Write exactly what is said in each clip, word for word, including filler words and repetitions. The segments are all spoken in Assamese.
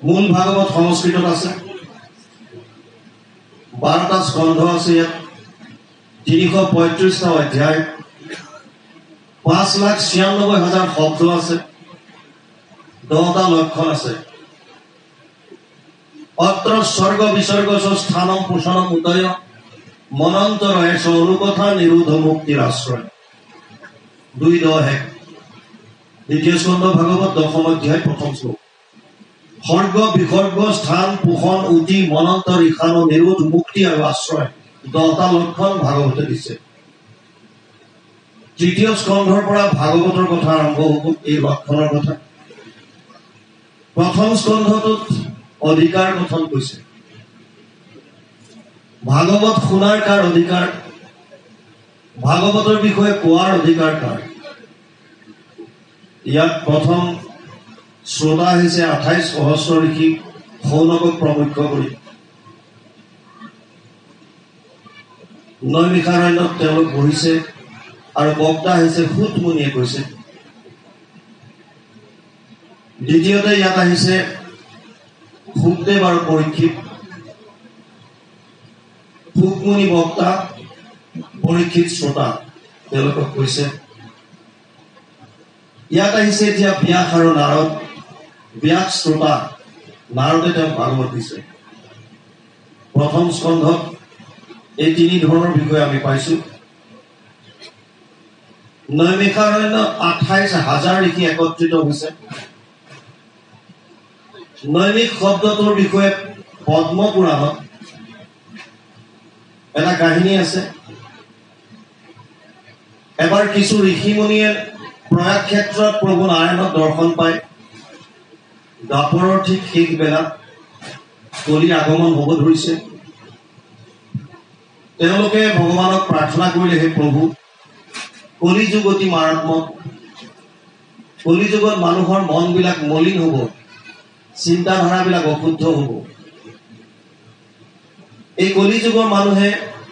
মূল ভাগৱত সংস্কৃতত আছে, বাৰটা স্কন্ধ আছে, ইয়াত তিনিশ পঁয়ত্ৰিশটা অধ্যায়, পাঁচ লাখ ছিয়ানব্বৈ হাজাৰ শব্দ আছে, দহটা লক্ষণ আছে। অত্ৰ স্বৰ্গ বিসৰ্গ স্থানম পোষণম উদয় মনন্তৰ এষ অনুকথা নিৰোধ মুক্তিৰ আশ্ৰয়। দুই দহ এক দ্বিতীয় স্কন্ধ ভাগৱত দশম অধ্যায় প্ৰথম শ্লোক। সৰ্গ বিসৰ্গ স্থান পোষণ উতি মনন্তৰ ঈশান নিৰোধ মুক্তি আৰু আশ্ৰয়, দহটা লক্ষণ ভাগৱতে দিছে। তৃতীয় স্কন্ধৰ পৰা ভাগৱতৰ কথা আৰম্ভ হ'ব, এই লক্ষণৰ কথা। প্ৰথম স্কন্ধটোত অধিকাৰ গঠন কৈছে। ভাগৱত শুনাৰ কাৰ অধিকাৰ, ভাগৱতৰ বিষয়ে কোৱাৰ অধিকাৰ কাৰ। ইয়াত প্ৰথম শ্ৰোতা হৈছে আঠাইশ সহস্ৰ ঋষি শৌনকক প্ৰমুখ্য কৰি। নৈমিষাৰণ্যত তেওঁলোক বহিছে আৰু বক্তা হৈছে সুত মুনিয়ে কৈছে। দ্বিতীয়তে ইয়াত আহিছে সুখদেৱ আৰু পৰীক্ষিত। সুকমুনি বক্তা, পৰীক্ষিত শ্ৰোতা, তেওঁলোকক কৈছে। ইয়াত আহিছে এতিয়া ব্যাস আৰু নাৰদ। ব্যাস শ্ৰোতা, নাৰদে তেওঁক ভাগৱত দিছে। প্ৰথম স্কন্ধত এই তিনি ধৰণৰ বিষয় আমি পাইছো। নৈমিষাৰণ্য আঠাইশ হাজাৰ ঋষি একত্ৰিত হৈছে। নৈমিষ শব্দটোৰ বিষয়ে পদ্ম পুৰাণত এটা কাহিনী আছে। এবাৰ কিছু ঋষিমুনিয়ে প্ৰয়াগ ক্ষেত্ৰত প্ৰভু নাৰায়ণক দৰ্শন পায়। দ্বাপৰৰ ঠিক শেষ বেলাত কলিৰ আগমন হ'ব ধৰিছে। তেওঁলোকে ভগৱানক প্ৰাৰ্থনা কৰিলে, হে প্ৰভু, কলি যুগ অতি মাৰাত্মক। কলি যুগত মানুহৰ মনবিলাক মলিন হ'ব, চিন্তাধাৰাবিলাক অশুদ্ধ হ'ব। এই কলি যুগৰ মানুহে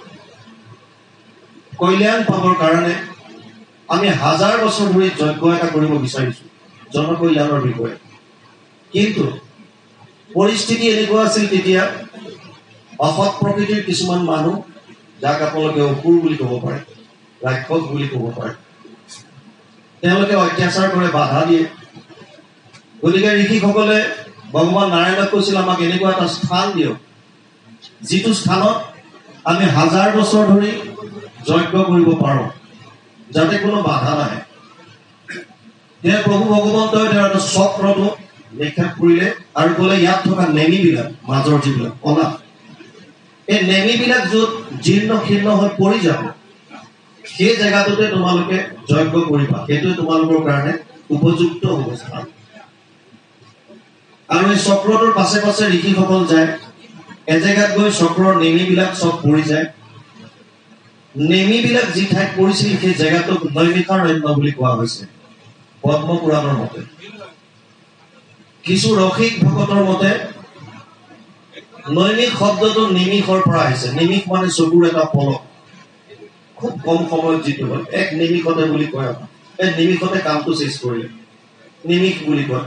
কল্যাণ পাবৰ কাৰণে আমি হাজাৰ বছৰ ধৰি যজ্ঞ এটা কৰিব বিচাৰিছো জনকল্যাণৰ বিষয়ে। কিন্তু পৰিস্থিতি এনেকুৱা আছিল তেতিয়া, অসৎ প্ৰকৃতিৰ কিছুমান মানুহ, যাক আপোনালোকে অসুৰ বুলি ক'ব পাৰে, ৰাক্ষস বুলি ক'ব পাৰে, তেওঁলোকে অত্যাচাৰ কৰে, বাধা দিয়ে। গতিকে ঋষিসকলে ভগৱান নাৰায়ণক কৈছিল, আমাক এনেকুৱা এটা স্থান দিয়ক যিটো স্থানত আমি হাজাৰ বছৰ ধৰি যজ্ঞ কৰিব পাৰোঁ, যাতে কোনো বাধা নাহে। তেওঁ প্ৰভু ভগৱন্তই তেওঁৰ এটা চক্ৰটো নিক্ষেপ কৰিলে আৰু ক'লে, ইয়াত থকা নেমিবিলাক, মাজৰ যিবিলাক কলা, এই নেমিবিলাক য'ত জীৰ্ণ শীৰ্ণ হৈ পৰি যাব, সেই জেগাটোতে তোমালোকে যজ্ঞ কৰিবা, সেইটোৱে তোমালোকৰ কাৰণে উপযুক্ত হ'ব স্থান। আৰু এই চক্ৰটোৰ পাছে পাছে ঋষিসকল যায়। এজেগাত গৈ চক্ৰৰ নেমিবিলাক চব পৰি যায়। নেমিবিলাক যি ঠাইত পৰিছিল সেই জেগাটোক নৈমিষাৰণ্য বুলি কোৱা হৈছে পদ্ম পুৰাণৰ মতে। কিছু ৰসিক ভকতৰ মতে নৈমিষ শব্দটো নিমিষৰ পৰা আহিছে। নিমিষ মানে চকুৰ এটা পলক, খুব কম সময়ত যিটো হয়, এক নিমিষতে বুলি কয়। এই নিমিষতে কামটো চেষ্টা কৰিলে নিমিষ বুলি কয়।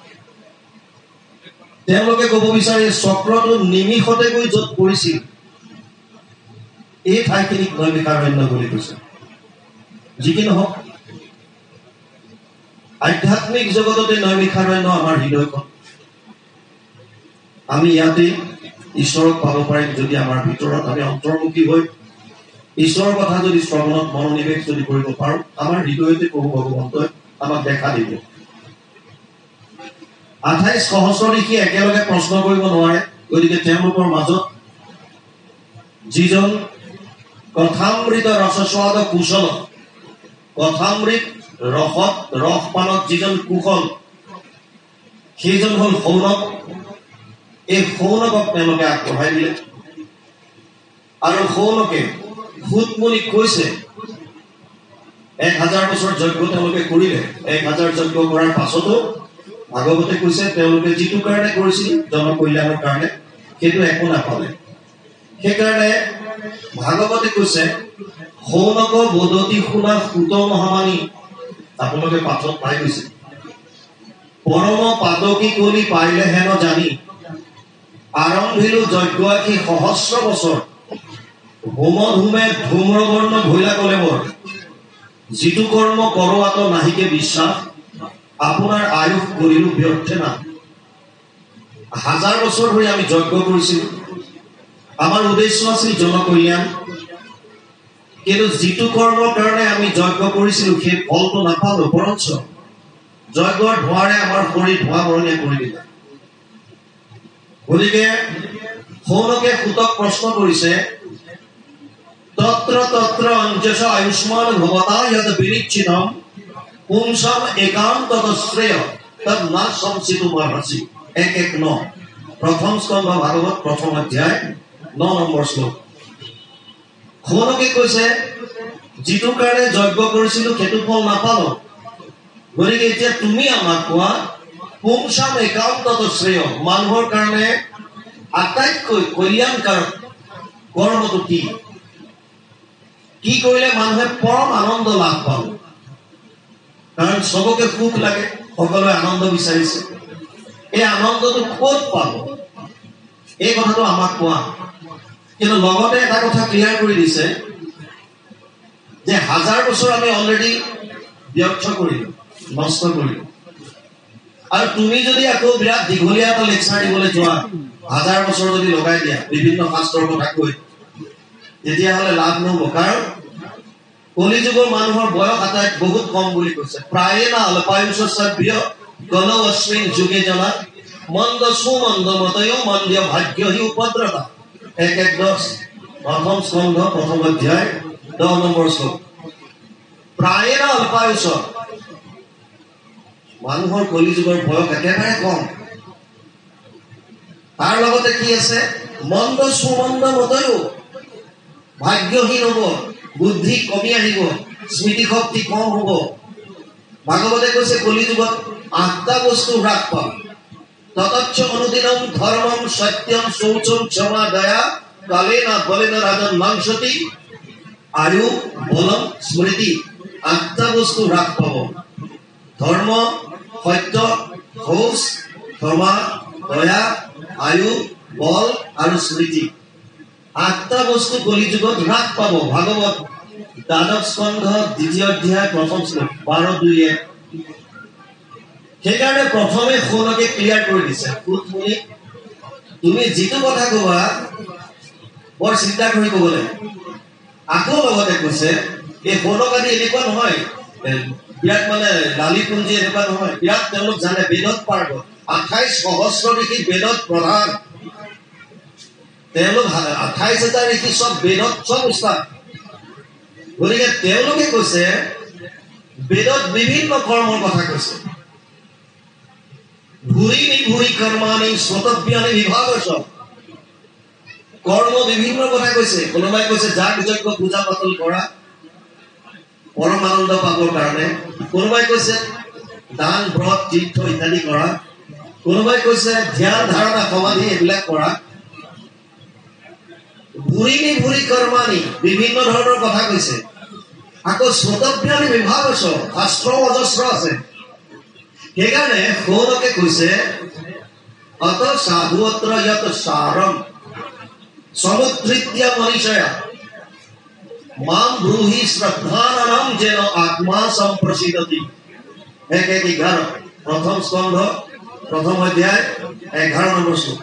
তেওঁলোকে ক'ব বিচাৰে চক্ৰটো নিমিষতে গৈ য'ত পৰিছিল এই ঠাইখিনিক নৈমিষাৰণ্য বুলি কৈছে। যি কি নহওক, আধ্যাত্মিক জগততে নৈমিষাৰণ্য আমাৰ হৃদয়খন। আমি ইয়াতে ঈশ্বৰক পাব পাৰিম যদি আমাৰ ভিতৰত আমি অন্তৰ্মুখী হৈ ঈশ্বৰৰ কথা যদি শ্ৰৱণত মনোনিৱেশ যদি কৰিব পাৰোঁ, আমাৰ হৃদয়তে প্ৰভু ভগৱন্তই আমাক দেখা দিব। আঠাইশ সহস্ৰ ঋষি একেলগে প্ৰশ্ন কৰিব নোৱাৰে। গতিকে তেওঁলোকৰ মাজত যিজন কথামৃত ৰসস্বাদ কুশল, কথামৃত ৰসত ৰসপানত যিজন কুশল, সেইজন হ'ল শৌনক। এই শৌনকক তেওঁলোকে আগবঢ়াই দিলে আৰু শৌনকে সুতমুনিক কৈছে, এক হাজাৰ বছৰ যজ্ঞ তেওঁলোকে কৰিলে। এক হাজাৰ যজ্ঞ কৰাৰ পাছতো ভাগৱতে কৈছে তেওঁলোকে যিটো কাৰণে কৰিছিল জনকল্যাণৰ কাৰণে, সেইটো একো নাপালে। সেইকাৰণে ভাগৱতে কৈছে, শৌনক বদতি শুনা সুত মহামানী। আপোনালোকে পাঠত পাই গৈছে পৰম পাদকী কলি পাইলে হেন জানি আৰম্ভিলো যজ্ঞ আখি সহস্ৰ বছৰ হোম ধূমে ধূম্ৰবৰ্ণ ভৈলা কলেবৰ যিটো কৰ্ম কৰোৱাত নাহিকে বিশ্বাস আপোনাৰ আয়ুস কৰিলো ব্যৰ্থে না। হাজাৰ বছৰ ধৰি আমি যজ্ঞ কৰিছিলোঁ, আমাৰ উদ্দেশ্য আছিল জনকল্যাণ, কিন্তু যিটো কৰ্মৰ কাৰণে আমি যজ্ঞ কৰিছিলোঁ সেই ফলটো নাপালো, বৰঞ্চ যজ্ঞৰ ধোঁৱাৰে আমাৰ শৰীৰ ধোঁৱা বৰণীয়া কৰি দিলে। গতিকে সৌনকে সুতক প্ৰশ্ন কৰিছে, তত্ৰ তত্ৰ অঞ্জস আয়ুষ্মান ভৱতা য়দ বিনিচ্ছিন্নম পুংসাম একান্তত শ্ৰেয় তদ না সংচিতু মহৰ্ষি। এক এক ন প্ৰথম স্কন্ধ ভাগৱত প্ৰথম অধ্যায় ন নম্বৰ শ্লোক। সৌনকে কৈছে যিটো কাৰণে যজ্ঞ কৰিছিলো সেইটো ফল নাপালো, গতিকে এতিয়া তুমি আমাক কোৱা পুংসাম একান্তত শ্ৰেয়, মানুহৰ কাৰণে আটাইতকৈ কল্যাণকাৰক কৰ্মটো কি? কি কৰিলে মানুহে পৰম আনন্দ লাভ পাব? কাৰণ চবকে সুখ লাগে, সকলোৱে আনন্দ বিচাৰিছে, এই আনন্দটো ক'ত পাব এই কথাটো আমাক কোৱা। কিন্তু লগতে এটা কথা ক্লিয়াৰ কৰি দিছে যে হাজাৰ বছৰ আমি অলৰেডি ব্যৰ্থ কৰিলো, নষ্ট কৰিলো, আৰু তুমি যদি আকৌ বিৰাট দীঘলীয়া এটা লেকচাৰ দিবলৈ যোৱা, হাজাৰ বছৰ যদি লগাই দিয়া বিভিন্ন শাস্ত্ৰৰ কথা কৈ, তেতিয়াহ'লে লাভ নহ'ব। কাৰণ কলিযুগৰ মানুহৰ বয়স আটাই বহুত কম বুলি কৈছে, প্ৰায়ে না অল্পায়ুষ্যভ্য গলৌ অস্মিন যুগে জনা মন্দ সুমন্দ মতয় মন্দ্য ভাগ্য হি উপদ্ৰতা। এক এক দহ প্ৰথম স্কন্ধ প্ৰথম অধ্যায় দহ নম্বৰ শ্লোক। প্ৰায়ে না অল্পায়ুষ, মানুহৰ কলিযুগৰ বয়স একেবাৰে কম। তাৰ লগতে কি আছে, মন্দ সুমন্দ মতয়ো ভাগ্যহীন হ'ব, বুদ্ধি কমি আহিব, স্মৃতি শক্তি কম হ'ব। ভাগৱতে কৈছে কলিযুগত আঠটা বস্তু হ্ৰাস পাব। ততচ্চ অনুদিনম ধৰ্মম সত্যম শৌচম ক্ষমা দয়া কালেনা বলেনা ৰাজন মাংসতি আয়ু বলম স্মৃতি। আঠটা বস্তু হ্ৰাস পাব, ধৰ্ম, সত্য, শৌচ, ক্ষমা, দয়া, আয়ু, বল আৰু স্মৃতি। আঠটা বস্তু কলিযুগত হ্ৰাস পাব। ভাগৱত দ্বাদশ স্কন্ধ দ্বিতীয় অধ্যায় প্ৰথম শ্লোক বাৰ দুই এক। সেইকাৰণে প্ৰথমে সৌনকে ক্লিয়াৰ কৰি দিছে, সুতমুনি তুমি যিটো কথা কবা বৰ চিন্তা কৰি কব লাগে। আকৌ লগতে কৈছে এই সৌনক আদি এনেকুৱা নহয়, বিৰাট মানে লালিপুঞ্জী এনেকুৱা নহয়, বিৰাট তেওঁলোক জানে, বেদত পাৰ্গত, আঠাইশ সহস্ৰ ঋষি বেদত প্ৰধান, তেওঁলোক আঠাইশ হাজাৰ ঋষি চব বেদত চব উস্তাদ। গতিকে তেওঁলোকে কৈছে বেদত বিভিন্ন কৰ্মৰ কথা কৈছে, ভূৰি নিভূৰি কৰ্মাণি স্বতব্যানি বিভাগস, কৰ্ম বিভিন্ন কথা কৈছে। কোনোবাই কৈছে যাগ যজ্ঞ পূজা পাতল কৰা পৰম আনন্দ পাবৰ কাৰণে, কোনোবাই কৈছে দান ব্ৰত তীৰ্থ ইত্যাদি কৰা, কোনোবাই কৈছে ধ্যান ধাৰণা সমাধি এইবিলাক কৰা। ভূৰি নিভূৰি কৰ্মাণি বিভিন্ন ধৰণৰ কথা কৈছে। আকৌ স্বতব্যানি বিভাগস, শাস্ত্ৰ অজস্ৰ আছে। সেইকাৰণে সৌনকে কৈছে অত সাধুত্ৰ য়ত সাৰম সমুদ্ৰিত্য মনীষয়া মাম ব্রূহি শ্রদ্ধানাম যেন আত্মা সম্প্রসিদতি। এক এক এঘাৰ প্ৰথম স্কন্ধ প্ৰথম অধ্যায় এঘাৰ নম্বৰ শ্লোক।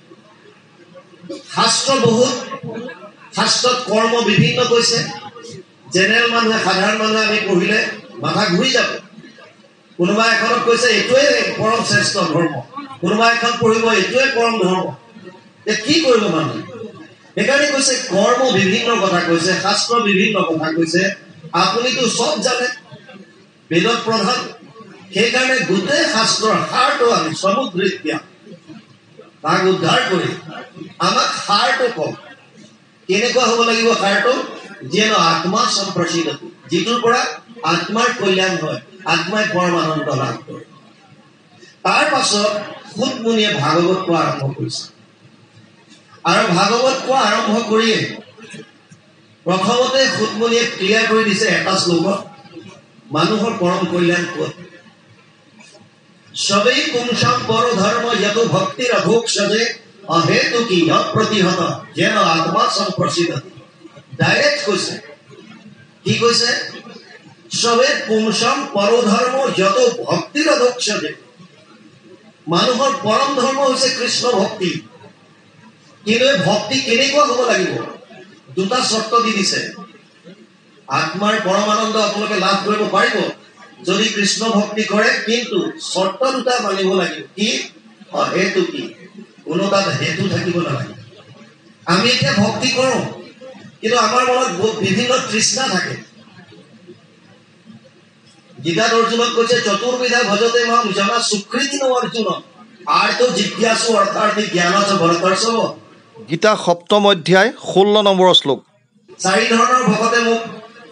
শাস্ত্ৰ বহুত, শাস্ত্ৰত কৰ্ম বিভিন্ন কৈছে। জেনেৰেল মানুহে, সাধাৰণ মানুহে আমি পঢ়িলে মাথা ঘূৰি যাব। কোনোবা এখনত কৈছে এইটোৱে পৰম শ্ৰেষ্ঠ ধৰ্ম, কোনোবা এখন পঢ়িব এইটোৱে পৰম ধৰ্ম। কি কৰিব মানুহে? সেইকাৰণে কৈছে কৰ্ম বিভিন্ন কথা কৈছে, শাস্ত্ৰ বিভিন্ন কথা কৈছে। আপুনিতো চব জানে, বেদত প্ৰধান। সেইকাৰণে গোটেই শাস্ত্ৰৰ সাৰটো আমি সমুদ্ৰিত্য, তাক উদ্ধাৰ কৰি আমাক সাৰটো কম। কেনেকুৱা হ'ব লাগিব সাৰটো? যেন আত্মা সম্প্ৰসিদতি, যিটোৰ পৰা আত্মাৰ কল্যাণ হয়, আত্মাই পৰম আনন্দ লাভ কৰে। তাৰ পাছত সুতমুনিয়ে ভাগৱত কোৱা আৰম্ভ কৰিছে। আৰু ভাগৱত কোৱা আৰম্ভ কৰিয়ে প্ৰথমতে সুতমুনিয়ে ক্লিয়াৰ কৰি দিছে এটা শ্লোকত, মানুহৰ পৰম কল্যাণ ক'ত। সবেই পুংসাম পর ধর্ম যত ভক্তির অভোক্ষজে অহেতু কি অপ্রতিহত যেন আত্মা সম্প্রসিদ্ধ ডাইরেক্ট কৈছে কি কৈছে সবে পুংসাম পর ধর্ম যত ভক্তির অভোক্ষজে মানুহৰ পৰম ধৰ্ম হৈছে কৃষ্ণ ভক্তি কিন্তু ভক্তি কেনেকুৱা হ'ব লাগিব দুটা শর্ত দি দিছে আত্মাৰ পৰমানন্দ আপোনালোকে লাভ কৰিব পাৰিব যদি কৃষ্ণ ভক্তি কৰে কিন্তু শর্ত দুটা মানিব লাগিব কি হেতু কি কোনো তাত হেতু থাকিব নালাগে আমি এতিয়া ভক্তি কৰো কিন্তু আমাৰ মনত বিভিন্ন তৃষ্ণা থাকে গীতাত অৰ্জুনক কৈছে চতুর্বিধা ভজতে মাম জনা সুকৃতি ন অর্জুন আর তো জিজ্ঞাসু অর্থাৎ জ্ঞান আছে ভৰতৰ্ষব গীতা সপ্তম অধ্যায় ষোল্ল নম্বৰ শ্লোক চাৰি ধৰণৰ ভকতে মোক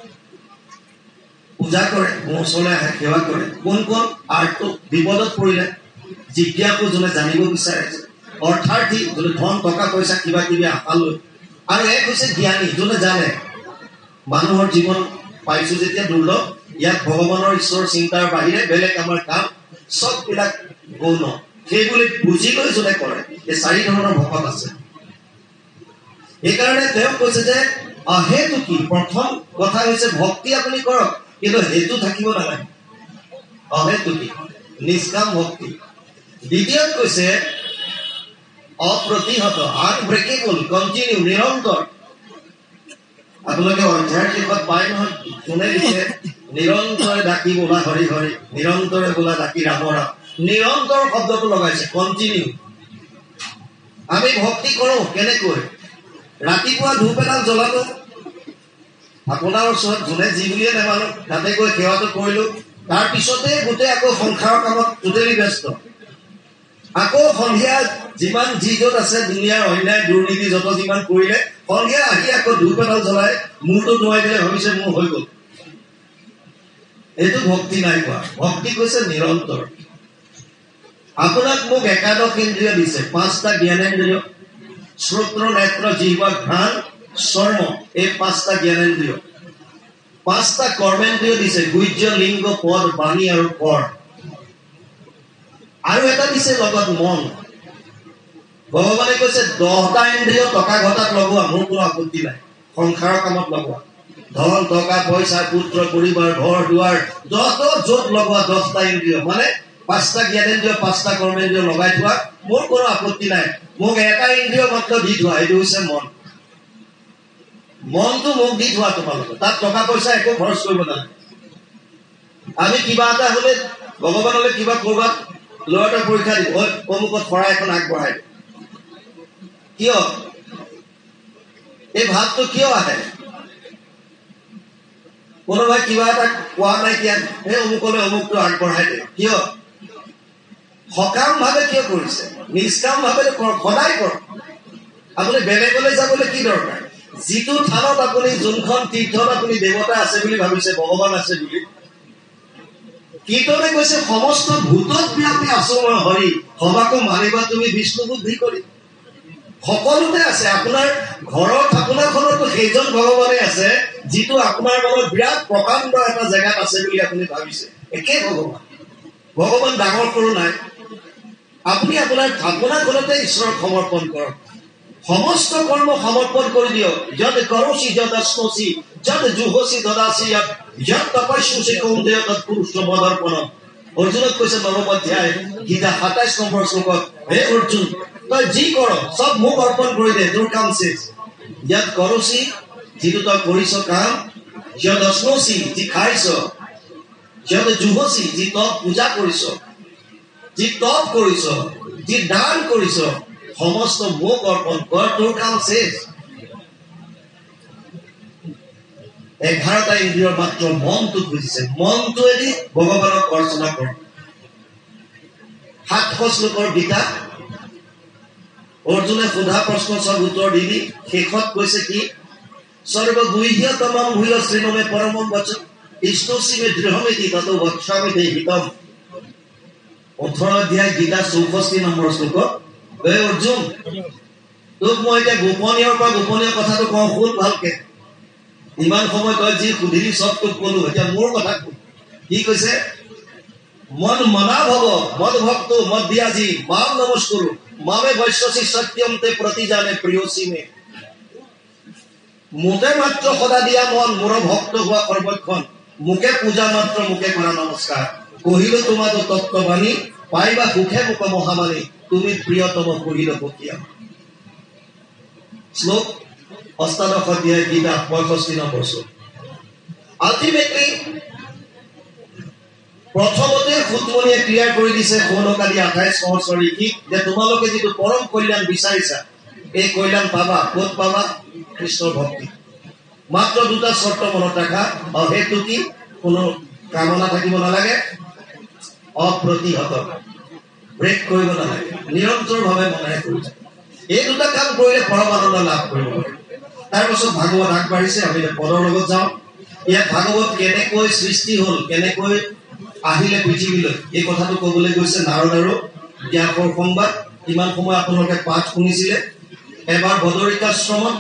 পূজা কৰে মোৰ ওচৰলৈ আহে সেৱা কৰে কোন কোন আৰ্ত বিপদত পৰিলে জিজ্ঞাসু যোনে জানিব বিচাৰে অৰ্থাৰ্থী যোনে ধন টকা পইচা কিবা কিবি আশা লৈ আৰু এক হৈছে জ্ঞানী যোনে জানে মানুহৰ জীৱন পাইছো যেতিয়া দুৰ্লভ ইয়াত ভগৱানৰ ঈশ্বৰ চিন্তাৰ বাহিৰে বেলেগ আমাৰ কাম সববিলাক গৌণ সেইবুলি বুজি লৈ যোনে কৰে এই চাৰি ধৰণৰ ভকত আছে এইকাৰণে তেওঁ কৈছে যে অহেতু কি প্ৰথম কথা হৈছে ভক্তি আপুনি কৰক কিন্তু হেতু থাকিব নালাগে অহেতু কি নিষ্কাম ভক্তি দ্বিতীয়ত কৈছে অপ্ৰতিহত আনব্ৰেকেবল কণ্টিনিউ নিৰন্তৰ আপোনালোকে অধ্যায়ৰ শেষত পাই নহয় কোনে লিখে নিৰন্তৰে ডাকি বোলা হৰি হৰি নিৰন্তৰে বোলা ডাকি ৰাম ৰাম নিৰন্তৰ শব্দটো লগাইছে কণ্টিনিউ আমি ভক্তি কৰো কেনেকৈ ৰাতিপুৱা ধূপ এডাল জ্বলালো আপোনাৰ ওচৰত যোনে যি বুলিয়ে নেমানো তাতে গৈ সেৱাটো কৰিলো তাৰ পিছতে গোটেই আকৌ সংসাৰৰ কামত টোটেলি ব্যস্ত আকৌ সন্ধিয়া যিমান যি য'ত আছে দুনিয়াৰ অন্যায় দুৰ্নীতি যত যিমান কৰিলে সন্ধিয়া আহি আকৌ ধূপ এডাল জ্বলাই মূৰটো ধুৱাই দিলে ভাবিছে মোৰ হৈ গ'ল এইটো ভক্তি নাই কোৱা ভক্তি কৈছে নিৰন্তৰ আপোনাক মোক একাদশ ইন্দ্ৰিয় দিছে পাঁচটা জ্ঞানেন্দ্ৰিয় শ্ৰোত্ৰ নেত্ৰ জিহ্বা ঘ্ৰাণ চৰ্ম এই পাঁচটা জ্ঞানেন্দ্ৰিয় পাঁচটা কৰ্মেন্দ্ৰিয় দিছে গুহ্য লিংগ পদ বাণী আৰু কৰ আৰু এটা দিছে লগত মন ভগৱানে কৈছে দহটা ইন্দ্ৰিয় টকা ঘটাত লগোৱা মোৰ কোনো আপত্তি নাই সংসাৰৰ কামত লগোৱা ধন টকা পইচা পুত্ৰ পৰিবাৰ ঘৰ দুৱাৰ যত য'ত লগোৱা দহটা ইন্দ্ৰিয় মানে পাঁচটা জ্ঞানেন্দ্ৰিয় পাঁচটা কৰ্মেন্দ্ৰিয় লগাই থোৱা মোৰ কোনো আপত্তি নাই মোক এটা ইন্দ্ৰিয় মাত্ৰ দি থোৱা এইটো হৈছে মন মনটো মোক দি থোৱা তোমালোকে তাত টকা পইচা একো খৰচ কৰিব নালাগে আমি কিবা এটা হলে ভগৱানলৈ কিবা কৰবাত ল'ৰাটোৰ পৰীক্ষা দিব অমুকত শৰাই এখন আগবঢ়াই কিয় এই ভাৱটো কিয় আহে কোনোবাই কিবা এটা কোৱা নাই কিয় সেই অমুকলৈ অমুকটো আগবঢ়াই দিয়ে কিয় সকাম ভাৱে কিয় কৰিছে নিষ্কাম ভাৱে সদায় কৰক আপুনি বেলেগলৈ যাবলৈ কি দৰকাৰ যিটো থানত আপুনি যোনখন তীৰ্থত আপুনি দেৱতা আছে বুলি ভাবিছে ভগৱান আছে বুলি কীৰ্তনে কৈছে সমস্ত ভূতত ব্যাপী আছো মই হৰি সবাকো মানিবা তুমি বিষ্ণু বুদ্ধি কৰি সকলোতে আছে আপোনাৰ ঘৰত আপোনাৰ ঘৰতো সেইজন ভগৱানে আছে যিটো আপোনাৰ মনত বিৰাট প্ৰকাণ্ড এটা জেগাত আছে বুলি আপুনি ভাবিছে একে ভগৱান ভগৱান ডাঙৰ সৰু নাই আপুনি আপোনাৰ আপোনাৰ ঘৰতে ঈশ্বৰক সমৰ্পণ কৰক সমস্ত কৰ্ম সমৰ্পণ কৰি দিয়ক যত কৰচি যত স্পচি যত জুহসি দদাসি যত তপস্যুষি কৌন্দেয় তৎ পুৰুষ মদৰ্পণ অৰ্জুনক কৈছে নৱম অধ্যায় গীতা সাতাইশ নম্বৰ শ্লোকত হে অৰ্জুন তই যি কৰ সব মোক অৰ্পণ কৰি দে তোৰ কাম শেষ যত কৰচি যিটো তই কৰিছ কাম যত স্পচি যি খাইছ যত জুহসি যি তপ পূজা কৰিছ যি তপ কৰিছ যি দান কৰিছ সমস্ত মোক অৰ্পণ কৰ তোৰ কাম শেষ এঘাৰটা ইন্দ্ৰিয়ৰ মাত্ৰ মনটো বুজিছে মনটোৱেদি ভগৱানক অৰ্চনা কৰ সাতশ শ্লোকৰ গীতা অৰ্জুনে সোধা প্ৰশ্ন চব উত্তৰ দি দি শেষত কৈছে কি সৰ্বগুহ্যতমম ভূয় শ্ৰীমমে পৰমম বচন ইষ্টসীমে দৃঢ়মিতি তত বক্ষ্যামি তে হিতম ওঠৰ অধ্যায় গীতা চৌষষ্ঠি নম্বৰ শ্লোকত হে অৰ্জুন তোক মই এতিয়া গোপনীয়ৰ পৰা গোপনীয় কথাটো কওঁ শুন ভালকে ইমান সময় তই যি সুধিলি চব তোক কলো এতিয়া মোৰ কথা কি কৈছে মন মনা ভব মদ ভক্ত মধ্যাজি মাম নমস্কুরু মামে বৈশ্যসি সত্যম তে প্রতি জানে প্রিয়সী মে মোকে মাত্র সদা দিয়া মন মোর ভক্ত হোৱা সর্বক্ষণ মুখে পূজা মাত্র মুখে করা নমস্কার কহিল তোমার তত্ত্ববাণী পাইবা সুখে মুখ মহামানী তুমি প্রিয়তম কহিল বকিয়া শ্লোক অষ্টাদশ অধ্যায় গীতা পঁয়ষষ্ঠি নম্বৰ শ্লোক আলটিমেটলি প্ৰথমতে খুদমণিয়ে ক্লিয়াৰ কৰি দিছে সৌনকালি আঠাইছ সহস্ৰ ঋষিক যে তোমালোকে যিটো পৰম কল্যাণ বিচাৰিছা এই কল্যাণ পাবা ক'ত পাবা কৃষ্ণৰ ভক্তি মাত্ৰ দুটা শৰ্ত মনত ৰাখা অহেতু কি কোনো কামনা থাকিব নালাগে অপ্ৰতিহত ব্ৰেক কৰিব নালাগে নিৰন্তৰভাৱে মনেৰে কৰি থাকা এই দুটা কাম কৰিলে পৰম আনন্দ লাভ কৰিব পাৰি তাৰপিছত ভাগৱত আগবাঢ়িছে আমি পদৰ লগত যাওঁ ইয়াত ভাগৱত কেনেকৈ সৃষ্টি হ'ল কেনেকৈ আহিলে পৃথিৱীলৈ এই কথাটো ক'বলৈ গৈছে নাৰদ আৰু ব্যাসৰ সংবাদ ইমান সময় আপোনালোকে পাঠ শুনিছিলে এবাৰ বদৰিকাশ্ৰমত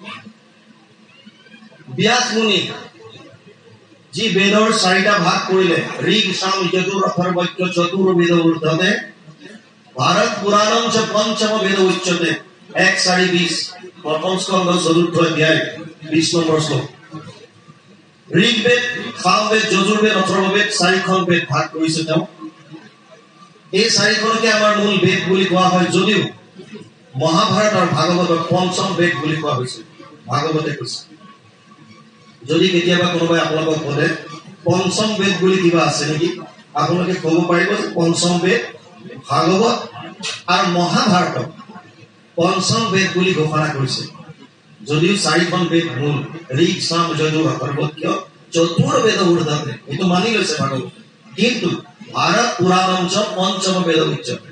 ব্যাস মুনি যি বেদৰ চাৰিটা ভাগ কৰিলে ঋগ সাম যজুৰ অথৰ্বৈক্য চতুৰ বেদ ঊৰ্ধ্বতে ভাৰত পুৰাণম চ পঞ্চম বেদ উচ্চতে এক চাৰি বিশ প্ৰথম স্কন্ধ চতুৰ্থ অধ্যায় বিশ নম্বৰ শ্লোক ঋগ্বেদ সামবেদ যজুৰ্বেদ অথৰ্ববেদ চাৰিখন বেদ ভাগ কৰিছে তেওঁ এই চাৰিখনকে আমাৰ মূল বেদ বুলি কোৱা হয় যদিও মহাভাৰত আৰু ভাগৱতক পঞ্চম বেদ বুলি কোৱা হৈছে ভাগৱতে কৈছে যদি কেতিয়াবা কোনোবাই আপোনালোকক সোধে পঞ্চম বেদ বুলি কিবা আছে নেকি আপোনালোকে ক'ব পাৰিব যে পঞ্চম বেদ ভাগৱত আৰু মহাভাৰতক পঞ্চম বেদ বুলি ঘোষণা কৰিছে যদিও চাৰিখন বেদ মূল ঋগ সাম যজুৰ অথৰ্বৈক্য চতুৰ বেদ ঊৰ্ধ্বতে এইটো মানি লৈছে ভাগৱত কিন্তু ভাৰত পুৰাণম চ পঞ্চম বেদ উচ্চতে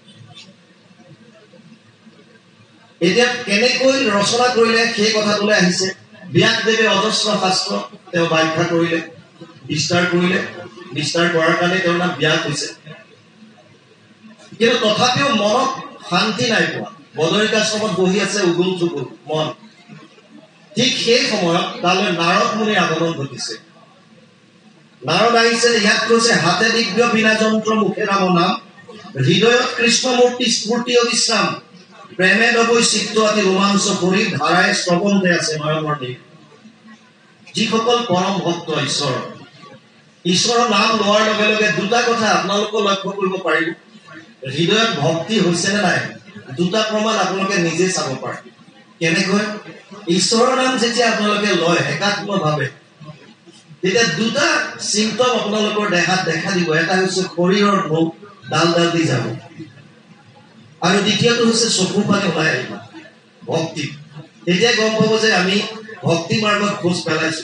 এতিয়া কেনেকৈ ৰচনা কৰিলে সেই কথাটোলৈ আহিছে ব্যাসদেৱে অজস্ৰ শাস্ত্ৰ তেওঁ ব্যাখ্যা কৰিলে বিস্তাৰ কৰিলে বিস্তাৰ কৰাৰ কাৰণে তেওঁৰ নাম ব্যাস হৈছে কিন্তু তথাপিও মনত শান্তি নাই পোৱা বদৰিকাশ্ৰমত বহি আছে উগুল থুগুল মন ঠিক সেই সময়ত তালৈ নাৰদ মুনিৰ আগমন ঘটিছে নাৰদ আহিছে ইয়াত কৈছে হাতে দিব্য বিনা যন্ত্ৰ মুখে ৰাম নাম হৃদয়ত কৃষ্ণ মূৰ্তি স্ফূৰ্তি অবিশ্ৰাম প্ৰেমে নবৈ চিত্ত আদি ৰোমাঞ্চ কৰি ধাৰাই শ্ৰৱণতে আছে নয়নৰ নীৰ যিসকল পৰম ভক্ত ঈশ্বৰ ঈশ্বৰৰ নাম লোৱাৰ লগে লগে দুটা কথা আপোনালোকে লক্ষ্য কৰিব পাৰিব হৃদয়ত ভক্তি হৈছে নে নাই দুটা প্ৰমাণ আপোনালোকে নিজে চাব পাৰে কেনেকৈ ঈশ্বৰৰ নাম যেতিয়া আপোনালোকে লয় একাত্মভাৱে তেতিয়া দুটা চিম্পটম আপোনালোকৰ দেহাত দেখা দিব এটা হৈছে শৰীৰৰ নোম ডাল ডাল দি যাব আৰু দ্বিতীয়টো হৈছে চকু পানী ওলাই আহিব ভক্তি তেতিয়া গম পাব যে আমি ভক্তি মাৰ্গত খোজ পেলাইছো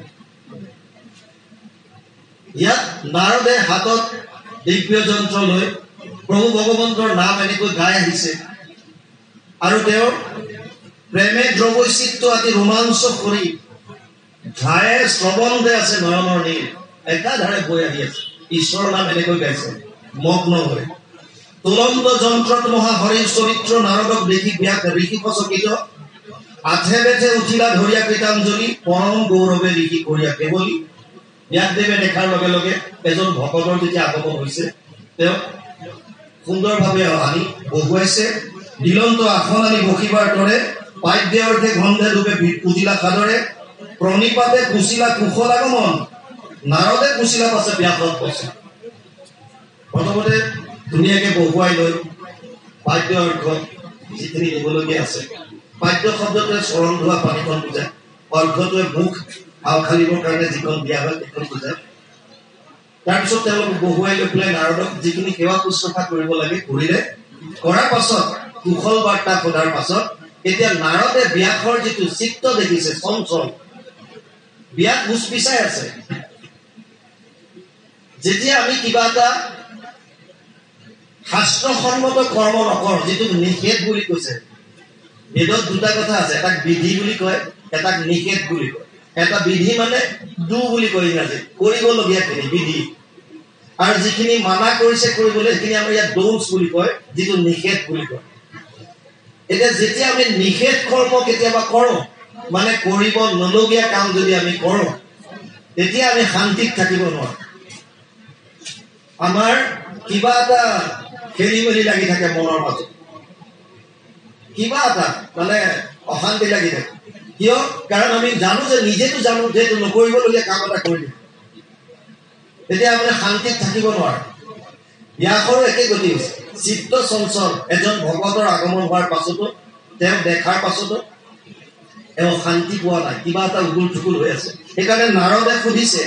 ইয়াত নাৰদে হাতত দিব্য যন্ত্ৰ লৈ প্ৰভু ভগৱন্তৰ নাম এনেকৈ গাই আহিছে আৰু তেওঁ প্ৰেমে দ্ৰবৈচিত্য আদি ৰোমাঞ্চ কৰি ধাৰে শ্ৰৱণতে আছে নয়নৰ নীৰ একাধাৰে বৈ আহি আছে ঈশ্বৰৰ নাম এনেকৈ গাইছে মগ্ন হৈ তুলন্ত যন্ত্ৰত মহা হৰিৰ চৰিত্ৰ নাৰদক দেখি ব্যাস ঋষি সচকিত আঠে বেঠে উঠিলা ধৰিয়া কৃতাঞ্জলি পৰম গৌৰৱে ঋষি কৰিয়া কেৱলী ব্যাসদেৱে দেখাৰ লগে লগে এজন ভকতৰ যেতিয়া আগমন হৈছে তেওঁ সুন্দৰভাৱে আনি বহুৱাইছে দিলন্ত আসন আনি বহিবাৰ দৰে পাদ্য অৰ্থে গন্ধে ডুবে পুজিলা সাদৰে প্ৰণিপাতে কুচিলা কুশল আগমন নাৰদে কুচিলা পাছে ব্যাসত কৈছে প্ৰথমতে ধুনীয়াকে বহুৱাই লৈ পাদ্য অৰ্থ যিখিনি দিবলগীয়া আছে পাদ্য শব্দটোৱে চৰণ ধোৱা পানীখন বুজায় অৰ্ঘটোৱে মুখ আও খালিবৰ কাৰণে যিখন দিয়া হয় সেইখন বুজায় তাৰপিছত তেওঁলোকক বহুৱাই লৈ পেলাই নাৰদক যিখিনি সেৱা শুশ্ৰূষা কৰিব লাগে কৰিলে কৰাৰ পাছত কুশল বাৰ্তা সোধাৰ পাছত এতিয়া নাৰদে ব্যাসৰ যিটো চিত্ত দেখিছে চঞ্চল ব্যাস বুজ পিছাই আছে যেতিয়া আমি কিবা এটা শাস্ত্ৰসন্মত কৰ্ম নকৰ যিটো নিষেধ বুলি কৈছে বেদত দুটা কথা আছে এটাক বিধি বুলি কয় এটাক নিষেধ বুলি কয় এটা বিধি মানে ডু বুলি কয় ইংৰাজীত কৰিবলগীয়াখিনি বিধি আৰু যিখিনি মানা কৰিছে কৰিবলৈ সেইখিনি আমাৰ ইয়াত ডোন্টছ বুলি কয় যিটো নিষেধ বুলি কয় এতিয়া যেতিয়া আমি নিষেধ কৰ্ম কেতিয়াবা কৰোঁ মানে কৰিব নলগীয়া কাম যদি আমি কৰোঁ তেতিয়া আমি শান্তিত থাকিব নোৱাৰোঁ আমাৰ কিবা এটা খেলি মেলি লাগি থাকে মনৰ মাজত, কিবা এটা মানে অশান্তি লাগি থাকে। কিয়? কাৰণ আমি জানো যে নিজেতো জানো যে এইটো নকৰিবলগীয়া কাম এটা কৰি দিম, তেতিয়া আপুনি শান্তিত থাকিব নোৱাৰে। ব্যাসৰো একে গতি হৈছে। চিত্ত চঞ্চল এজন ভগৱতৰ আগমন হোৱাৰ পাছতো, তেওঁ দেখাৰ পাছতো তেওঁ শান্তি পোৱা নাই, কিবা এটা উগুল থুগুল হৈ আছে। সেইকাৰণে নাৰদে সুধিছে,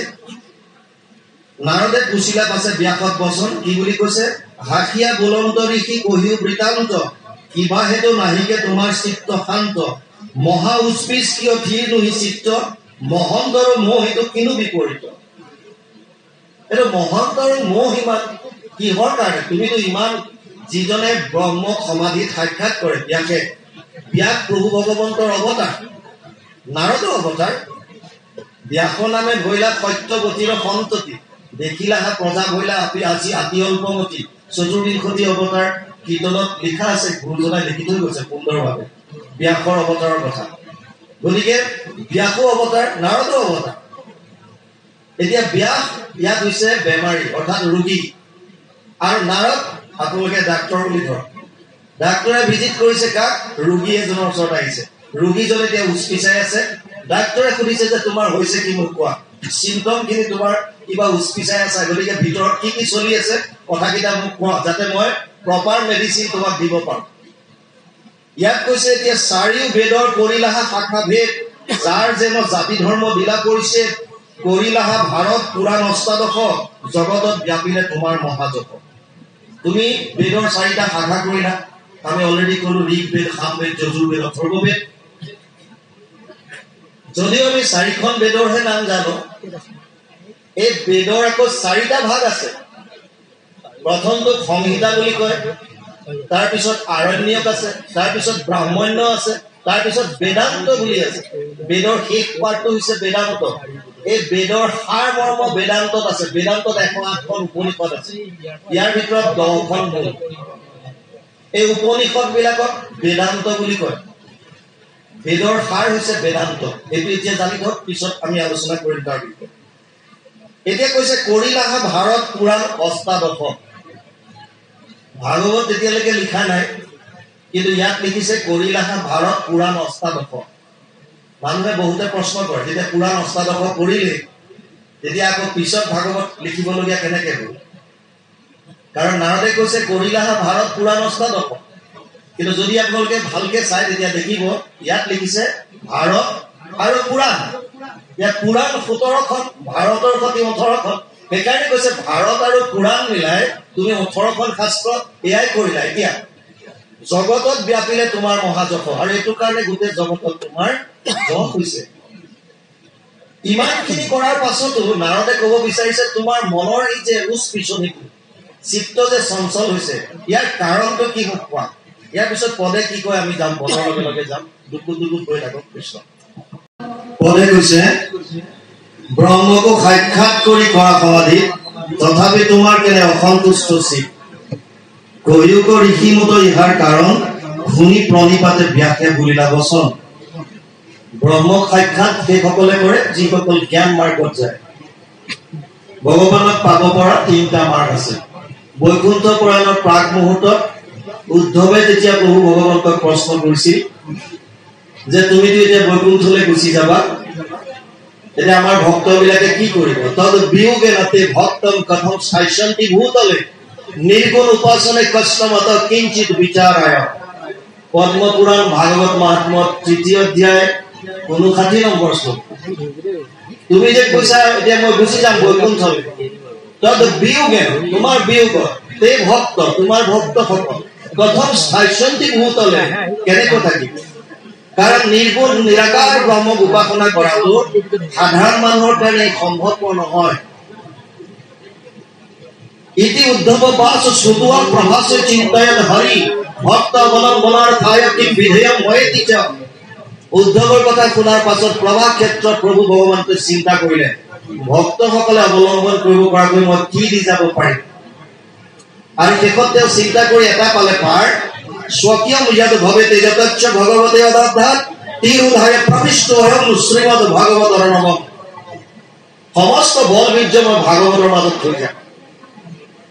নাৰদে পুছিলা পাছে ব্যাসক বচন কি বুলি কৈছে? হাসিয়া বুলন্ত ঋষি কহিও বৃতান্ত, কিবা হেতু নাহিকে তোমাৰ চিত্ত শান্ত, মহা উৎস্পিচ কিয় ধীৰ নহি চিত্ত, মহন্তৰ মোহ সেইটো কিনো বিপৰীত। এইটো মহন্তৰ মোহ ইমান কিহৰ কাৰণে? তুমিতো ইমান, যিজনে ব্ৰহ্মক সমাধিত সাক্ষাৎ কৰে ব্যাসে, ব্যাস প্ৰভু ভগৱন্তৰ অৱতাৰ, নাৰদৰ অৱতাৰ। ব্যাস নামে ভৈলা সত্যৱতীৰ সন্ততি, দেখিলাহা প্ৰজা ভৈলা আপি আজি আতি অল্পমতি। চতুৰ্বিংশতি অৱতাৰ কীৰ্তনত লিখা আছে, গুৰুজনাই লিখি থৈ গৈছে সুন্দৰভাৱে ব্যাসৰ অৱতাৰৰ কথা। গতিকে ব্যাসো অৱতাৰ, নাৰদো অৱতাৰ। এতিয়া ব্যাস ইয়াত হৈছে বেমাৰী অৰ্থাৎ ৰোগী, আৰু নাৰদ আপোনালোকে ডাক্তৰ বুলি ধৰক। ডাক্তৰে ভিজিট কৰিছে কাক? ৰোগী এজনৰ ওচৰত আহিছে। ৰোগীজনে এতিয়া উচপিচাই আছে। ডাক্তৰে সুধিছে যে তোমাৰ হৈছে কি মোক কোৱা, চিমটম খিনি তোমাৰ কিবা উচপিচাই আছে, গতিকে ভিতৰত কি কি চলি আছে কথাকেইটা মোক কোৱা, যাতে মই প্ৰপাৰ মেডিচিন তোমাক দিব পাৰো। ইয়াত কৈছে এতিয়া চাৰিও বেদৰ কৰিলাহা শাখা ভেদ, যাৰ যেন জাতি ধৰ্ম বিলা কৰিছে, কৰিলাহা ভাৰত পুৰাণ অষ্টাদশ, জগতত ব্যাপিলে তোমাৰ মহাযশ। তুমি বেদৰ চাৰিটা শাখা কৰিলা, আমি অলৰেডি কলো ঋগ্বেদ, সামবেদ, যজুৰ্বেদ, অথৰ্ববেদ। যদিও আমি চাৰিখন বেদৰহে নাম জানো, এই বেদৰ আকৌ চাৰিটা ভাগ আছে। প্ৰথমটো সংহিতা বুলি কয়, তাৰপিছত আৰণ্যক আছে, তাৰপিছত ব্ৰাহ্মণ্য আছে, তাৰপিছত বেদান্ত বুলি আছে। বেদৰ শেষ পাৰ্টটো হৈছে বেদান্ত। এই বেদৰ সাৰ মৰ্ম বেদান্তত আছে। বেদান্তত এশ আঠখন উপনিষদ আছে, ইয়াৰ ভিতৰত দহখন মূল। এই উপনিষদ বিলাকক বেদান্ত বুলি কয়। বেদৰ সাৰ হৈছে বেদান্ত। এইটো এতিয়া জানি থওক, পিছত আমি আলোচনা কৰিম তাৰ বিষয়ে। এতিয়া কৈছে কৰিলাহা ভাৰত পুৰাণ অষ্টাদশ। ভাগৱত তেতিয়ালৈকে লিখা নাই, কিন্তু ইয়াত লিখিছে কৰিলাহা ভাৰত পুৰাণ অষ্টাদশ। মানুহে বহুতে প্ৰশ্ন কৰে, যেতিয়া পুৰাণ অষ্টাদশ কৰিলে তেতিয়া আকৌ পিছত ভাগৱত লিখিবলগীয়া কেনেকে হ'ল? কাৰণ নাৰদে কৈছে কৰিলাহা ভাৰত পুৰাণ অষ্টাদশ, কিন্তু যদি আপোনালোকে ভালকে চাই তেতিয়া দেখিব ইয়াত লিখিছে ভাৰত আৰু পুৰাণ। ইয়াত পুৰাণ সোতৰখন, ভাৰতৰ সতি ওঠৰখন। সেইকাৰণে কৈছে ভাৰত আৰু পুৰাণ মিলাই তুমি ওঠৰখন শাস্ত্ৰ এয়াই কৰিলা। এতিয়া জগতত ব্যাপিলে তোমাৰ মহাযশ, আৰু এইটো কাৰণে গোটেই জগতত তোমাৰ যশ হৈছে। ইমানখিনি কৰাৰ পাছতো নাৰদে কব বিচাৰিছে তোমাৰ মনৰ এই যে উচ পিছনিটো, চিত্ত যে চঞ্চল হৈছে, ইয়াৰ কাৰণটো কি মোক কোৱা। ইয়াৰ পিছত পদে কি কয় আমি যাম, পদৰ লগে লগে যাম, দুকুত দুকুত গৈ থাকক কৃষ্ণ। পদে কৈছে ব্ৰহ্মকো সাক্ষাৎ কৰি কৰা সমাধি, তথাপি তোমাৰ কেনে অসন্তুষ্ট চিত, কৈয়োক ঋষিমত ইহাৰ কাৰণ, শুনি প্ৰণিপাতে ব্যাসে বুলিলা বচন। ব্ৰহ্মক সাক্ষাৎ সেইসকলে কৰে যিসকল জ্ঞান মাৰ্গত যায়। ভগৱানক পাব পৰা তিনিটা মাৰ্গ আছে। বৈকুণ্ঠ পুৰাণৰ প্ৰাক মুহূৰ্তত উদ্ধৱে যেতিয়া প্ৰভু ভগৱন্তক প্ৰশ্ন কৰিছিল যে তুমিতো এতিয়া বৈকুণ্ঠলৈ গুচি যাবা, এতিয়া আমাৰ ভক্তবিলাকে কি কৰিব? তদ বিয়োগে নাতে ভক্তম কথম সাইশন্তি ভূতলে, নিৰ্গুণ উপাসনে কষ্টমত কিঞ্চিত বিচাৰায়। পদ্ম পুৰাণ ভাগৱত মহাত্ম্যত তৃতীয় অধ্যায় ঊনষাঠি নম্বৰ শ্লোক। তুমি যে কৈছা এতিয়া মই গুচি যাম বৈকুণ্ঠলৈ, তদ বিয়োগে, তোমাৰ বিয়োগ, তে ভক্ত, তোমাৰ ভক্তসকল, কথম সাইশন্তি ভূতলে, কেনেকৈ থাকিব? কাৰণ নিৰ্গুণ নিৰাকাৰ ব্ৰহ্মক উপাসনা কৰাটো সাধাৰণ মানুহৰ কাৰণে সম্ভৱপৰ নহয়। ইতি উদ্ধৱ বাস সুদুৱা প্ৰভাসে চিন্তায়ত হৰি, ভক্ত অৱলম্বনাৰ ঠাই কিম বিধেয়ম হয়েতি চ। উদ্ধৱৰ কথা শুনাৰ পাছত প্ৰভা ক্ষেত্ৰত প্ৰভু ভগৱন্তই চিন্তা কৰিলে, ভক্তসকলে অৱলম্বন কৰিব পৰাকৈ মই কি দি যাব পাৰিম। আৰু শেষত তেওঁ চিন্তা কৰি এটা পালে পাৰ, স্বকীয় মূল্যাত ভৱে তেজতচ্চ ভগৱতে অদাধ্যাত তিৰুধায় প্ৰবিষ্ট হয়ম শ্ৰীমদ ভাগৱতৰ নমঃ। সমস্ত বল বীৰ্য মই ভাগৱতৰ মাজত থৈ যাম।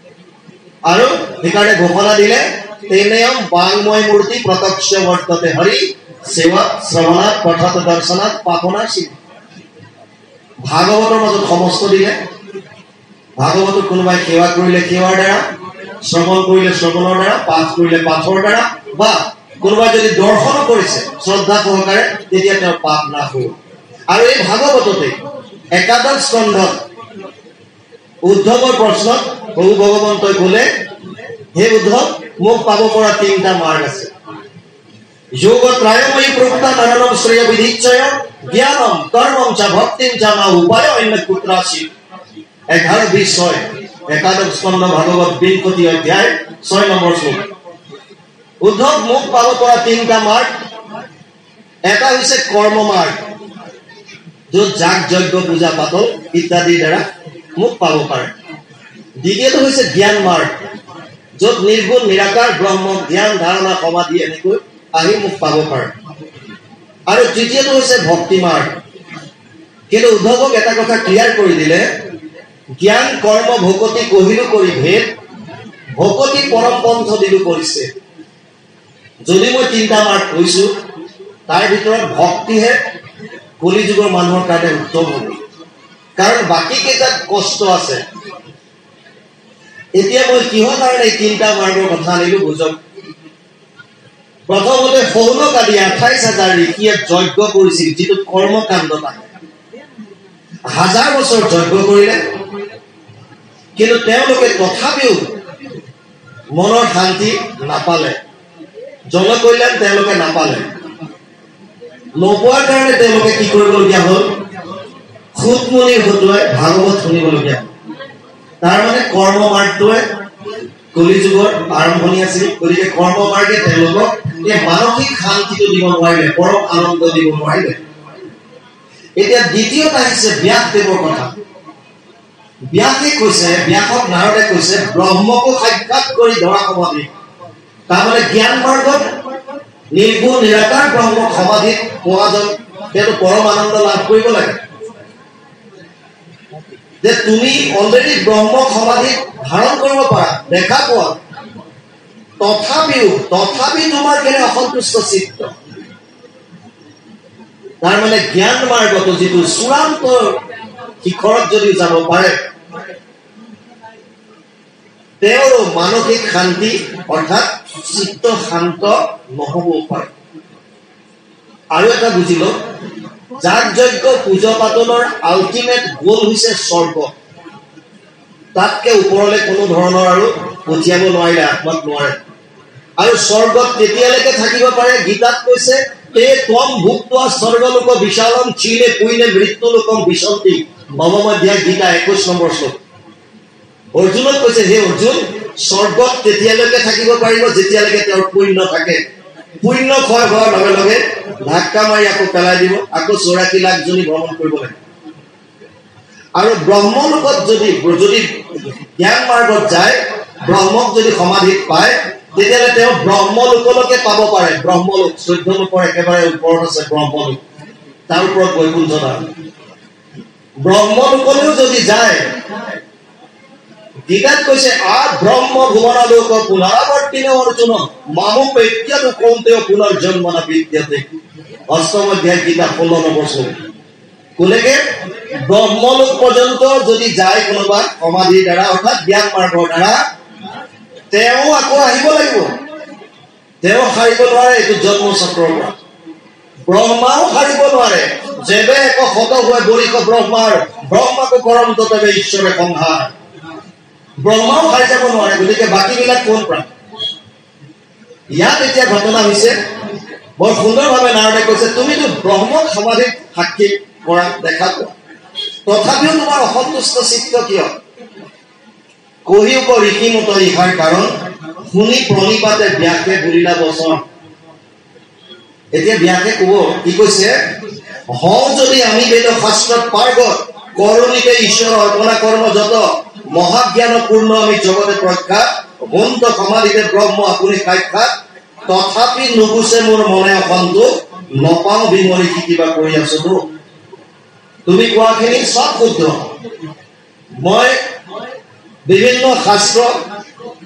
আৰু সেইকাৰণে ঘোষণা দিলে তেনেয়ম বাংময় মূৰ্তি প্ৰত্যক্ষ বৰ্ততে হৰি সেৱা শ্ৰৱণাত পঠত দৰ্শনাত পাপনা সিদ্ধি ভাগৱতৰ মাজত সমস্ত দিলে ভাগৱতক কোনোবাই সেৱা কৰিলে সেৱাৰ দ্বাৰা শ্ৰৱণ কৰিলে শ্ৰৱণৰ দ্বাৰা পাঠ কৰিলে পাঠৰ দ্বাৰা বা কোনোবাই যদি দৰ্শন কৰিছে শ্ৰদ্ধা সহকাৰে তেতিয়া তেওঁৰ পাপ নাশ হ'ব আৰু এই ভাগৱততে একাদশ স্কন্ধত উদ্ধৱৰ প্ৰশ্নত প্ৰভু ভগৱন্তই ক'লে হে উদ্ধৱ মোক পাব পৰা তিনিটা মাৰ্গ আছে যোগত্ৰায়ময়ী প্ৰোক্তা নৰনম শ্ৰেয় বিধিচ্ছয় জ্ঞানম কৰ্মম চ ভক্তিম চ মা উপায় অন্য কুত্ৰাসি এঘাৰ বিশ ছয় একাদশ স্কন্ধ ভাগৱত বিংশতি অধ্যায় ছয় নম্বৰ শ্লোক উদ্ধৱ মোক পাব পৰা তিনিটা মাৰ্গ এটা হৈছে কৰ্ম মাৰ্গ য'ত যাগ যজ্ঞ পূজা পাতল ইত্যাদিৰ দ্বাৰা মোক পাব পাৰে দ্বিতীয়টো হৈছে জ্ঞান মাৰ্গ য'ত নিৰ্গুণ নিৰাকাৰ ব্ৰহ্ম জ্ঞান ধাৰণা সমাধি এনেকৈ আহি মোক পাব পাৰে আৰু তৃতীয়টো হৈছে ভক্তি মাৰ্গ কিন্তু উদ্ধৱক এটা কথা ক্লিয়াৰ কৰি দিলে জ্ঞান কৰ্ম ভকতি কহিলো কৰি ভেদ ভকতি পৰম পন্থ দিলো কৰিছে যদি মই তিনিটা মাৰ্গ কৈছো তাৰ ভিতৰত ভক্তিহে কলি যুগৰ মানুহৰ কাৰণে উত্তম হ'ব কাৰণ বাকী কেইটাত কষ্ট আছে এতিয়া মই কিহৰ কাৰণে এই তিনিটা মাৰ্গৰ কথা আনিলো বুজক প্ৰথমতে সৌনক আদি আঠাইছ হাজাৰ ঋষিয়ে যজ্ঞ কৰিছিল যিটো কৰ্মকাণ্ড থাকে হাজাৰ বছৰ যজ্ঞ কৰিলে কিন্তু তেওঁলোকে তথাপিও মনৰ শান্তি নাপালে জনকল্যাণ তেওঁলোকে নাপালে নোপোৱাৰ কাৰণে তেওঁলোকে কি কৰিবলগীয়া হ'ল খুদমুনিৰ হতুৱাই ভাগৱত শুনিবলগীয়া তাৰ মানে কৰ্ম মাৰ্গটোৱে কলি যুগৰ আৰম্ভণি আছিল গতিকে কৰ্ম মাৰ্গে তেওঁলোকক এই মানসিক শান্তিটো দিব নোৱাৰিলে পৰম আনন্দ দিব নোৱাৰিলে এতিয়া দ্বিতীয়ত আহিছে ব্যাসদেৱৰ কথা ব্যাসে কৈছে ব্যাসক নাৰদে কৈছে ব্ৰহ্মকো সাক্ষাৎ কৰি ধৰা সমাধি তাৰমানে জ্ঞান মাৰ্গত নিৰ্গুণ নিৰাকাৰ ব্ৰহ্ম সমাধিত পোৱাজন তেওঁ পৰম আনন্দ লাভ কৰিব লাগে যে তুমি অলৰেডি ব্ৰহ্ম সমাধিত ধাৰণ কৰিব পাৰা দেখা পোৱা তথাপিও তথাপি তোমাৰ কেনে অসন্তুষ্ট চিত্ত তাৰ মানে জ্ঞান মাৰ্গত যিটো চূড়ান্ত শিখৰত যদি যাব পাৰে তেওঁৰ মানসিক শান্তি অৰ্থাৎ চিত্ত শান্ত নহ'ব পাৰে আৰু এটা বুজিল যাগ যজ্ঞ পূজা পাতলৰ আল্টিমেট গোল হৈছে স্বৰ্গ তাতকে ওপৰলৈ কোনো ধৰণৰ আৰু পঠিয়াব নোৱাৰিলে আত্মাক নোৱাৰে আৰু স্বৰ্গত তেতিয়ালৈকে থাকিব পাৰে গীতাত কৈছে তে ত্বম ভুক্ত্বা স্বৰ্গলোক বিশালম চীনে পুইনে মৃত্যুলোকম বিশন্তি নৱমধ্যায় গীতা একৈশ নম্বৰ শ্লোক অৰ্জুনক কৈছে হে অৰ্জুন স্বৰ্গত তেতিয়ালৈকে থাকিব পাৰিব যেতিয়ালৈকে তেওঁৰ পুণ্য থাকে পুণ্য ক্ষয় হোৱাৰ লগে লগে ধাক্কা মাৰি আকৌ পেলাই দিব আকৌ চৌৰাশী লাখ জনী ভ্ৰমণ কৰিব লাগে আৰু ব্ৰহ্মলোকত যদি যদি জ্ঞান মাৰ্গত যায় ব্ৰহ্মক যদি সমাধিত পায় তেতিয়াহ'লে তেওঁ ব্ৰহ্মলোকলৈকে পাব পাৰে ব্ৰহ্মলোক চৈধ্য লোকৰ একেবাৰে ওপৰত আছে ব্ৰহ্মলোক তাৰ ওপৰত বৈকুণ্ঠ ধাম ব্ৰহ্মলোকলৈও যদি যায় গীতাত কৈছে আ ব্ৰহ্ম ভুৱনালোক পুনৰাৱৰ্তিন অৰ্জুন মামো পেত্যাতু কৌন্তেয় পুনৰ্জন্ম ন বিদ্যতে অষ্টম অধ্যায় গীতা ষোল্ল নম্বৰ শ্লোক কোলেকে ব্ৰহ্মলোক পৰ্যন্ত যদি যায় কোনোবা সমাধিৰ দ্বাৰা অৰ্থাৎ জ্ঞান মাৰ্গৰ দ্বাৰা তেওঁ আকৌ আহিব লাগিব তেওঁ সাৰিব নোৱাৰে এইটো জন্ম চক্ৰৰ পৰা ব্ৰহ্মাও সাৰিব নোৱাৰে যেবে এক শত হয় বৰিষ ব্ৰহ্মাৰ ব্ৰহ্মাকো কৰম তবে ঈশ্বৰে সংহাৰ ব্ৰহ্মাও সাৰি যাব নোৱাৰে গতিকে বাকীবিলাক কোন প্ৰাণ ইয়াত এতিয়া ঘটনা হৈছে বৰ সুন্দৰভাৱে নাৰদে কৈছে তুমিতো ব্ৰহ্মক সমাধিত সাক্ষী কৰা দেখা পোৱা তথাপিও তোমাৰ অসন্তুষ্ট চিত্ত কিয় কহি উপ ঋষিমত ইহাৰ কাৰণ শুনি প্ৰণিপাতে ব্যাসে বুলিলা বচন এতিয়া ব্যাসে কব কি কৈছে হওঁ যদি আমি বেদ শাস্ত্ৰত পাৰ্গত কৰুণিতে ঈশ্বৰ অৰ্পণা কৰ্ম যত মহাজ্ঞান পূৰ্ণ আমি জগতে প্ৰখ্যাত অনন্ত সমাধিতে ব্ৰহ্ম আপুনি সাক্ষাৎ তথাপি নুগুছে মোৰ মনে অসন্তোষ নপাওঁ বিমৰি কি কিবা কৰি আছো তো তুমি কোৱাখিনি চব শুদ্ধ মই বিভিন্ন শাস্ত্ৰ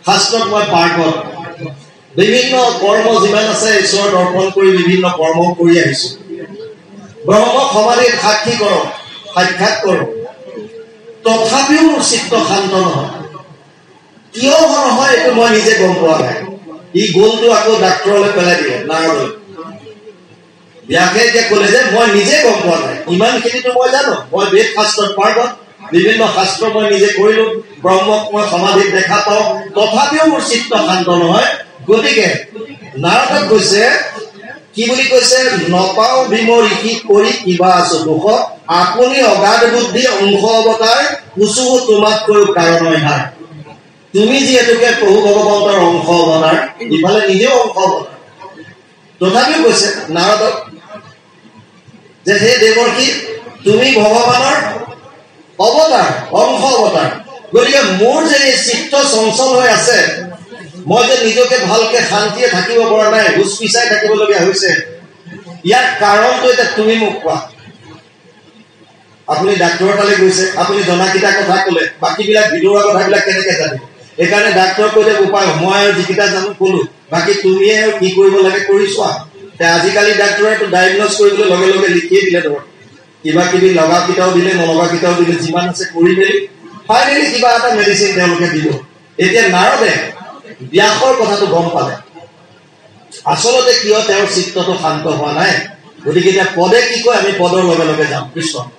শাস্ত্ৰত মই পাৰ্গত বিভিন্ন কৰ্ম যিমান আছে ঈশ্বৰ দৰ্শন কৰি বিভিন্ন কৰ্ম কৰি আহিছো ব্ৰহ্ম সমাধিত সাক্ষী কৰক সাক্ষাৎ কৰক তথাপিও মোৰ চিত্ত শান্ত নহয় কিয় নহয় এইটো মই নিজে গম পোৱা নাই ই গোলটো আকৌ ডাক্তৰলৈ পেলাই দিয়ে নাৰদলৈ ব্যাসে এতিয়া ক'লে যে মই নিজে গম পোৱা নাই ইমানখিনিতো মই জানো মই বেদ শাস্ত্ৰত পাৰ্গত বিভিন্ন শাস্ত্ৰ মই নিজে কৰিলো ব্ৰহ্মক মই সমাধিত দেখা পাওঁ তথাপিও মোৰ চিত্ত শান্ত নহয় গতিকে নাৰদক কৈছে কি বুলি কৈছে নপাও ভীম ঋষি কৰি কিবা আছো দুখ আপুনি অগাধ বুদ্ধি অংশ অৱতাৰ কুচুহু তোমাতকৈ কাৰণ নাই তুমি যিহেতুকে প্ৰভু ভগৱন্তৰ অংশ অৱতাৰ ইফালে নিজেও অংশ অৱতাৰ তথাপিও কৈছে নাৰদক যে হে দেৱৰ্ষি তুমি ভগৱানৰ অৱতাৰ অংশ অৱতাৰ গতিকে মোৰ যে এই চিত্ত চঞ্চল হৈ আছে মই যে নিজকে ভালকে শান্তিয়ে থাকিব পৰা নাই হুচ পিছাই থাকিবলগীয়া হৈছে ইয়াৰ কাৰণটো এটা তুমি মোক কোৱা আপুনি ডাক্তৰৰ তালৈ গৈছে আপুনি জনাকিটা কথা ক'লে বাকীবিলাক ভিতৰুৱা কথাবিলাক কেনেকৈ জানিব এইকাৰণে ডাক্তৰক কৈছে উপায় মই আৰু যিকেইটা জানো ক'লো বাকী তুমিয়ে আৰু কি কৰিব লাগে কৰি চোৱা আজিকালি ডাক্তৰেতো ডায়েগন'জ কৰিবলৈ লগে লগে লিখিয়ে দিলে ধৰক কিবা কিবি লগা কিটাও দিলে নলগা কিটাও দিলে যিমান আছে কৰি মেলি ফাইনেলি কিবা এটা মেডিচিন তেওঁলোকে দিব এতিয়া নাৰদে ব্যাসৰ কথাটো গম পালে আচলতে কিয় তেওঁৰ চিত্তটো শান্ত হোৱা নাই গতিকে এতিয়া পদে কি কয় আমি পদৰ লগে লগে যাম কৃষ্ণ